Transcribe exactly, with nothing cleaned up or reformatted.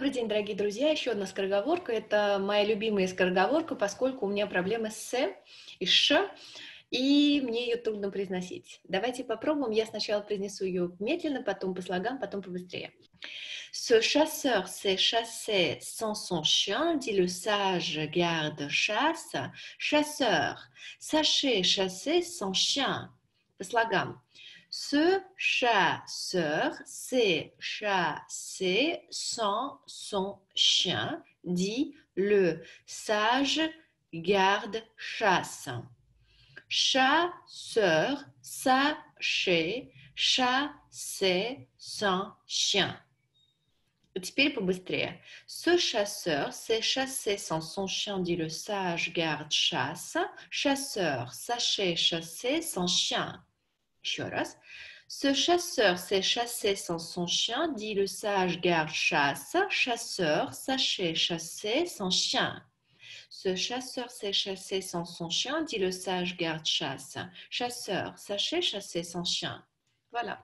Добрый день, дорогие друзья. Еще одна скороговорка. Это моя любимая скороговорка, поскольку у меня проблемы с «с» и «ш», и мне ее трудно произносить. Давайте попробуем. Я сначала произнесу ее медленно, потом по слогам, потом побыстрее. Ce chasseur s'est chassé sans son chien, dit le sage garde-chasse. Chasseur, sachez chasser sans chien. По слогам. Ce chasseur s'est chassé sans son chien, dit le sage garde-chasse. Chasseur, sachez chasser sans chien. Теперь побыстрее. Ce chasseur s'est chassé sans son chien, dit le sage garde-chasse. Chasseur, sachez chasser sans chien. Еще раз. Ce chasseur s'est chassé sans son chien, dit le sage garde-chasse. Chasseur, sachez chasser sans chien. Ce chasseur s'est chassé sans son chien, dit le sage garde-chasse. Chasseur, sachez chasser sans chien. Voilà.